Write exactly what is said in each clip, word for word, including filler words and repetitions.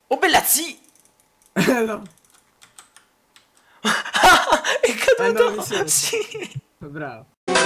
Oh bella zi! No. È caduto! Eh, no, sì. Sì! Bravo.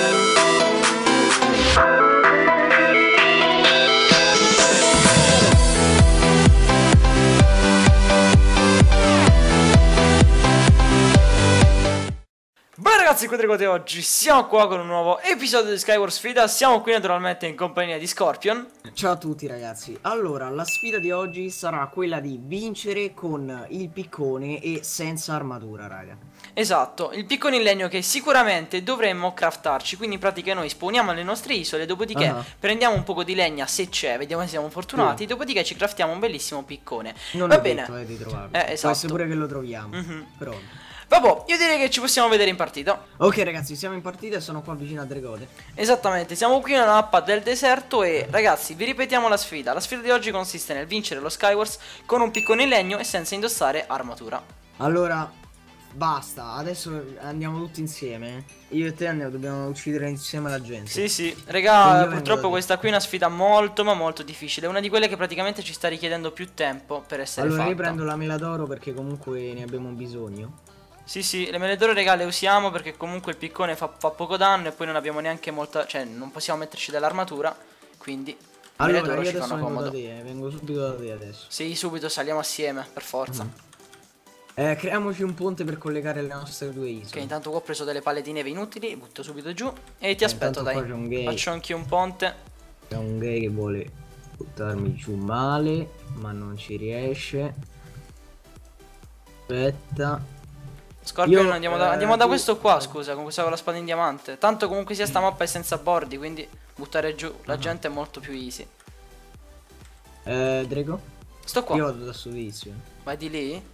Beh ragazzi, Quadricote, oggi siamo qua con un nuovo episodio di Skyward Sfida. Siamo qui naturalmente in compagnia di Scorpion. Ciao a tutti ragazzi. Allora, la sfida di oggi sarà quella di vincere con il piccone e senza armatura, raga. Esatto, il piccone in legno che sicuramente dovremmo craftarci. Quindi in pratica noi spawniamo alle nostre isole, dopodiché Ah. prendiamo un poco di legna se c'è, vediamo se siamo fortunati, Sì. dopodiché ci craftiamo un bellissimo piccone. Non Va è bene. detto eh, di trovarlo. Eh, Può esatto. essere pure che lo troviamo. Mhm. Pronto. Vabbè, io direi che ci possiamo vedere in partita. Ok ragazzi, siamo in partita e sono qua vicino a Dregode. Esattamente, siamo qui nella mappa del deserto e ragazzi vi ripetiamo la sfida. La sfida di oggi consiste nel vincere lo Skywars con un piccone in legno e senza indossare armatura. Allora, basta, adesso andiamo tutti insieme. Io e te andiamo, dobbiamo uccidere insieme la gente. Sì sì, Quindi regà, io vengo da purtroppo te. questa qui è una sfida molto ma molto difficile. È una di quelle che praticamente ci sta richiedendo più tempo per essere Allora io fatta. prendo la mela d'oro perché comunque ne abbiamo bisogno. Sì sì, le mele d'oro regà le usiamo perché comunque il piccone fa, fa poco danno e poi non abbiamo neanche molta, cioè non possiamo metterci dell'armatura. Quindi le mele Allora d'oro io ci adesso fanno vengo da comodo. te, eh, vengo subito da te adesso. Sì, subito saliamo assieme, per forza. Mm. Eh, creiamoci un ponte per collegare le nostre due isole. Ok, intanto qua ho preso delle palle di neve inutili, butto subito giù e ti Eh, aspetto, intanto dai. qua c'è un gay. Faccio anch'io un ponte. C'è un gay che vuole buttarmi giù male, ma non ci riesce. Aspetta. Scorpion, Io, andiamo, da, eh, andiamo da tu- questo qua, scusa, con questa con la spada in diamante. Tanto comunque sia sta mappa è senza bordi, quindi buttare giù la Ah. gente è molto più easy. Eh, Drago? Sto qua, Io vado da sudizio. vai di lì?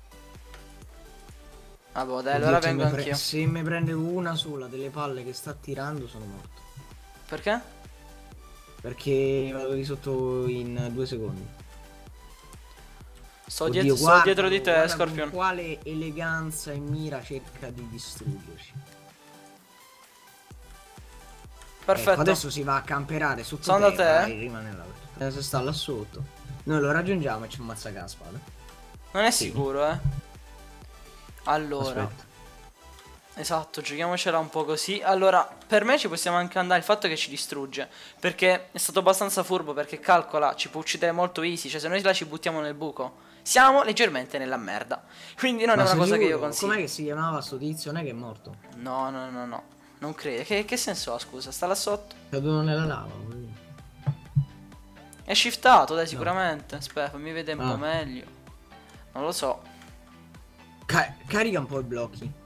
Ah boh, dai, Oddio, allora se vengo mi pre- anch'io. Se mi prende una sola delle palle che sta tirando sono morto. Perché? Perché vado di sotto in due secondi. Sto, Oddio, dietro, sto guardalo, dietro di te, guarda Scorpion. con quale eleganza e mira cerca di distruggerci. Perfetto. Ecco, adesso si va a camperare sotto Sono da terra te? e rimane là. Adesso sta là sotto. Noi lo raggiungiamo e ci ammazza con la spada. Non è Sì. sicuro, eh. Allora. Aspetta. Esatto, giochiamocela un po' così. Allora, per me ci possiamo anche andare il fatto che ci distrugge. Perché è stato abbastanza furbo, perché calcola, ci può uccidere molto easy. Cioè se noi la ci buttiamo nel buco, siamo leggermente nella merda. Quindi non Ma è una sei cosa che io sicuro? consiglio. Com'è che si chiamava sto tizio? Non è che è morto? No, no, no, no. Non credo. Che, che senso ha, scusa? Sta là sotto. È caduto nella lava. quindi. È shiftato, dai, sicuramente. Aspetta, fammi vedere un Ah. po' meglio. Non lo so. Ca- carica un po' i blocchi.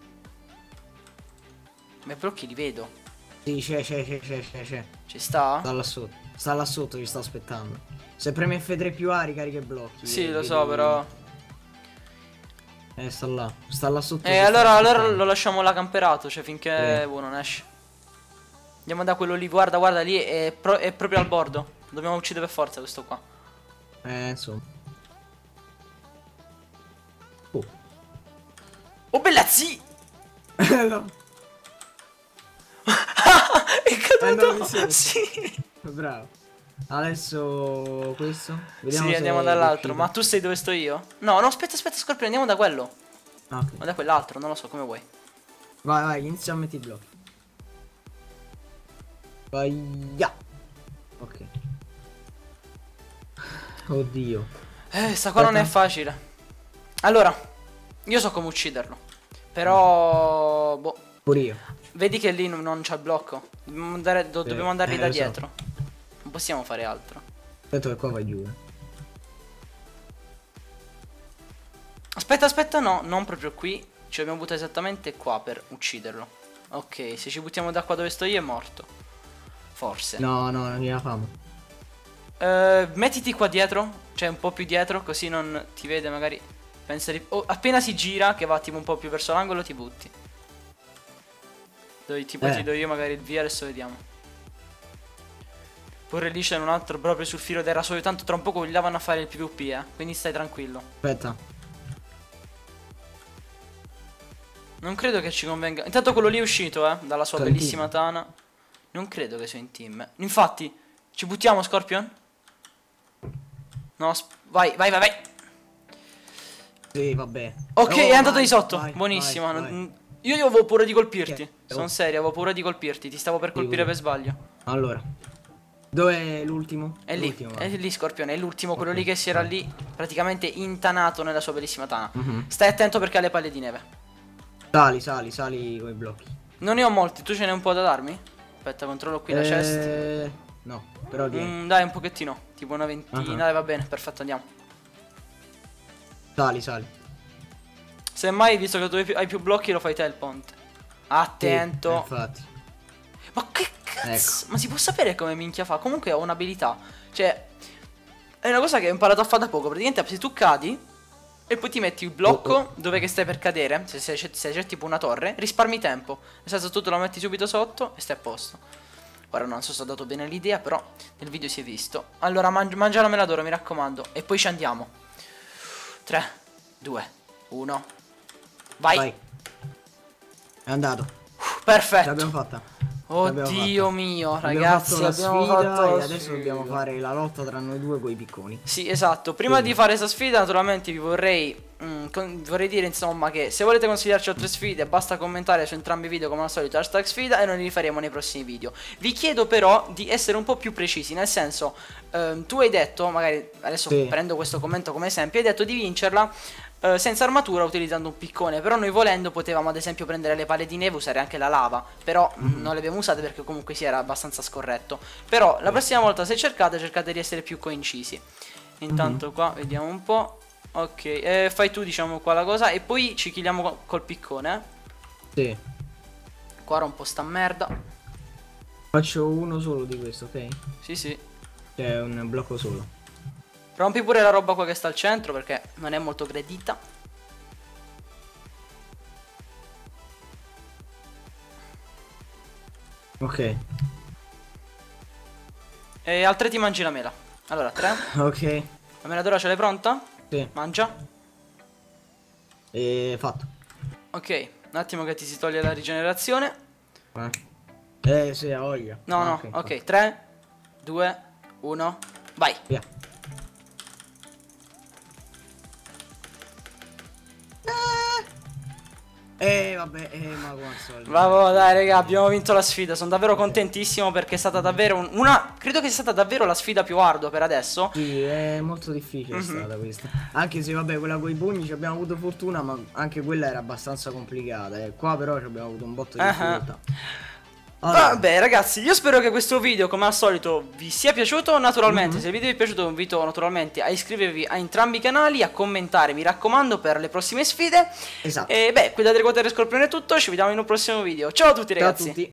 Ma i blocchi li vedo. Sì, c'è, c'è, c'è, c'è, c'è, c'è. Ci sta? Sta là sotto. Sta là sotto, ci sta aspettando. Se premi F tre più A ricarica i blocchi. Sì, eh, lo vedi- so, però. Eh, sta là. Sta là sotto. E ci sta allora, allora aspettando. lo lasciamo là camperato, cioè finché Sì. uno non esce. Andiamo da quello lì, guarda, guarda, lì è, pro- è proprio al bordo. Dobbiamo uccidere per forza questo qua. Eh, insomma. Oh. Oh bella zi! No. È caduto! Eh, no, mi Sì, Bravo. Adesso questo. Vediamo sì, se andiamo è dall'altro. riuscito. Ma tu sei dove sto io? No, no, aspetta, aspetta, Scorpione, andiamo da quello. Ah, ok. Ma da quell'altro, non lo so, come vuoi. Vai, vai, inizia a mettere i blocchi. Vai, ya. Ok. Oddio. Eh, sta qua non è Aspetta. facile. Allora, io so come ucciderlo. Però, boh, Pure io. vedi che lì non, non c'è il blocco. Dobbiamo andare, do- Sì, dobbiamo andarli eh, da lo so. dietro. Non possiamo fare altro. Aspetta che qua vai giù. eh. Aspetta, aspetta, no, non proprio qui. Ci dobbiamo buttare esattamente qua per ucciderlo. Ok, se ci buttiamo da qua dove sto io è morto. Forse. No, no, non gliela famo. Eh, mettiti qua dietro, cioè un po' più dietro, così non ti vede magari. Pensa di... oh, appena si gira, che va tipo un po' più verso l'angolo, ti butti. Dove tipo Eh. ti do io magari il via, adesso vediamo. Pure lì c'è un altro proprio sul filo del rasoio, tanto tra un poco quelli là vanno a fare il PvP, eh. Quindi stai tranquillo. Aspetta. Non credo che ci convenga. Intanto quello lì è uscito, eh, dalla sua Sto in bellissima tana. Non credo che sia in team. Infatti, ci buttiamo, Scorpion? No, vai, vai, vai, vai. Sì, vabbè. Ok, oh, è andato vai, di sotto. vai, Buonissimo. vai, vai. Io, io avevo paura di colpirti. Okay. Sono serio, avevo paura di colpirti. Ti stavo per colpire per sbaglio. Allora, dov'è l'ultimo? È lì, è lì Scorpione, è l'ultimo, quello okay. lì che si era lì praticamente intanato nella sua bellissima tana. Mm-hmm. Stai attento perché ha le palle di neve. Sali, sali, sali con i blocchi. Non ne ho molti, tu ce n'hai un po' da darmi? Aspetta, controllo qui eh... la chest. No, però mm, dai, un pochettino, tipo una ventina, uh-huh. Dai, va bene, perfetto, andiamo. Sali, sali. Semmai, visto che tu hai più blocchi, lo fai te il ponte. Attento. Sì, infatti. Ma che cazzo? Ecco. Ma si può sapere come minchia fa? Comunque ho un'abilità. Cioè, è una cosa che ho imparato a fare da poco. Praticamente se tu cadi e poi ti metti il blocco oh, oh. dove che stai per cadere, se sei, se sei tipo una torre, risparmi tempo. Nel senso, tu te lo metti subito sotto e stai a posto. Ora non so se ho dato bene l'idea, però nel video si è visto. Allora mangi mangia la meladora, mi raccomando. E poi ci andiamo. tre, due, uno. Vai. Vai. È andato. Uff, perfetto. L'abbiamo fatta. Oddio mio, ragazzi, abbiamo fatto la sfida fatto e adesso dobbiamo fare la lotta tra noi due coi picconi. Sì, esatto. Prima Quindi. di fare questa sfida, naturalmente vi vorrei mm, con, vorrei dire insomma che se volete consigliarci altre sfide, basta commentare su entrambi i video come al solito hashtag sfida e noi li rifaremo nei prossimi video. Vi chiedo però di essere un po' più precisi, nel senso ehm, tu hai detto, magari adesso sì. prendo questo commento come esempio, hai detto di vincerla Uh, senza armatura utilizzando un piccone. Però noi volendo potevamo ad esempio prendere le palle di neve, usare anche la lava. Però mm-hmm. non le abbiamo usate perché comunque si era abbastanza scorretto. Però la prossima volta se cercate cercate di essere più coincisi. Intanto mm-hmm. qua vediamo un po'. Ok, eh, fai tu diciamo qua la cosa e poi ci killiamo col piccone. Sì. Qua rompo sta merda. Faccio uno solo di questo, ok? Sì sì. C'è un blocco solo. Rompi pure la roba qua che sta al centro perché non è molto gradita. Ok. E altre ti mangi la mela. Allora, tre. Ok. La meladora ce l'hai pronta? Sì. Mangia. E fatto. Ok, un attimo che ti si toglie la rigenerazione. Eh, eh sì, ha voglia. No, no, ok, okay. tre, due, uno, vai. Via. Eh vabbè, eh ma come al solito. Bravo, dai raga, abbiamo vinto la sfida. Sono davvero contentissimo perché è stata davvero un, una credo che sia stata davvero la sfida più ardua per adesso. Sì, è molto difficile mm-hmm. è stata questa. Anche se vabbè, quella con i pugni ci abbiamo avuto fortuna, ma anche quella era abbastanza complicata. E qua però ci abbiamo avuto un botto di uh-huh. difficoltà. Allora. Vabbè ragazzi, io spero che questo video come al solito vi sia piaciuto. Naturalmente mm-hmm. se il video vi è piaciuto vi invito naturalmente a iscrivervi a entrambi i canali, a commentare mi raccomando per le prossime sfide. Esatto. E beh, qui da Dragotere Scorpione è tutto, ci vediamo in un prossimo video. Ciao a tutti ragazzi. Ciao a tutti.